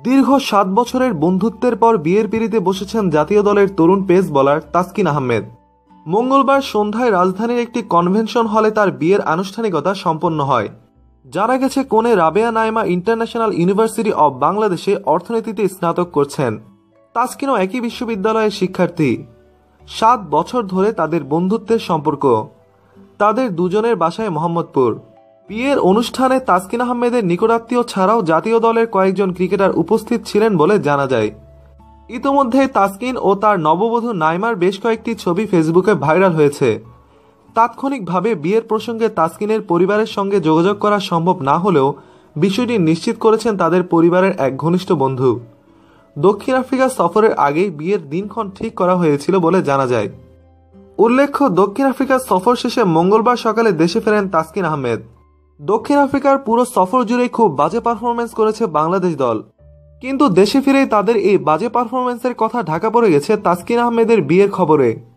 দীর্ঘ 7 বছরের বন্ধুত্বের পর বিয়ের পিঁড়িতে বসেছেন জাতীয় দলের তরুণ পেস বোলার তাসকিন আহমেদ। মঙ্গলবার সন্ধ্যায় রাজধানীর একটি কনভেনশন হলে তার বিয়ের আনুষ্ঠানিকতা সম্পন্ন হয়। জানা গেছে, কনে Rabeya Naima international university of বাংলাদেশে অর্থনীতিতে স্নাতক করছেন। তাসকিনও একই বিশ্ববিদ্যালয়ের শিক্ষার্থী। 7 বছর ধরে তাদের বন্ধুত্বের সম্পর্ক। তাদের দুজনের বাসায় মোহাম্মদপুর। বিয়ের অনুষ্ঠানে তাসকিন আহমেদের নিকটাত্মীয় ছাড়াও জাতীয় দলের কয়েকজন ক্রিকেটার উপস্থিত ছিলেন বলে জানা যায়। ইতোমধ্যে তাসকিন ও তার নববধূ নাইমার বেশ কয়েকটি ছবি ফেসবুকে ভাইরাল হয়েছে। তাৎক্ষণিকভাবে বিয়ের প্রসঙ্গে তাসকিনের পরিবারের সঙ্গে যোগাযোগ করা সম্ভব না হলেও বিষয়টি নিশ্চিত করেছেন তাদের পরিবারের এক ঘনিষ্ঠ বন্ধু। দক্ষিণ আফ্রিকা সফরের আগেই বিয়ের দিনক্ষণ ঠিক করা হয়েছিল বলে জানা যায়। উল্লেখ্য, দক্ষিণ আফ্রিকা সফর শেষে মঙ্গলবার সকালে দেশে ফেরেন তাসকিন আহমেদ। দক্ষিণ আফ্রিকার পুরো সফর জুড়েই খুব বাজে পারফরমেন্স করেছে বাংলাদেশ দল, কিন্তু দেশে ফিরেই তাদের এই বাজে পারফরমেন্সের কথা ঢাকা পড়ে গেছে তাসকিন আহমেদের বিয়ের খবরে।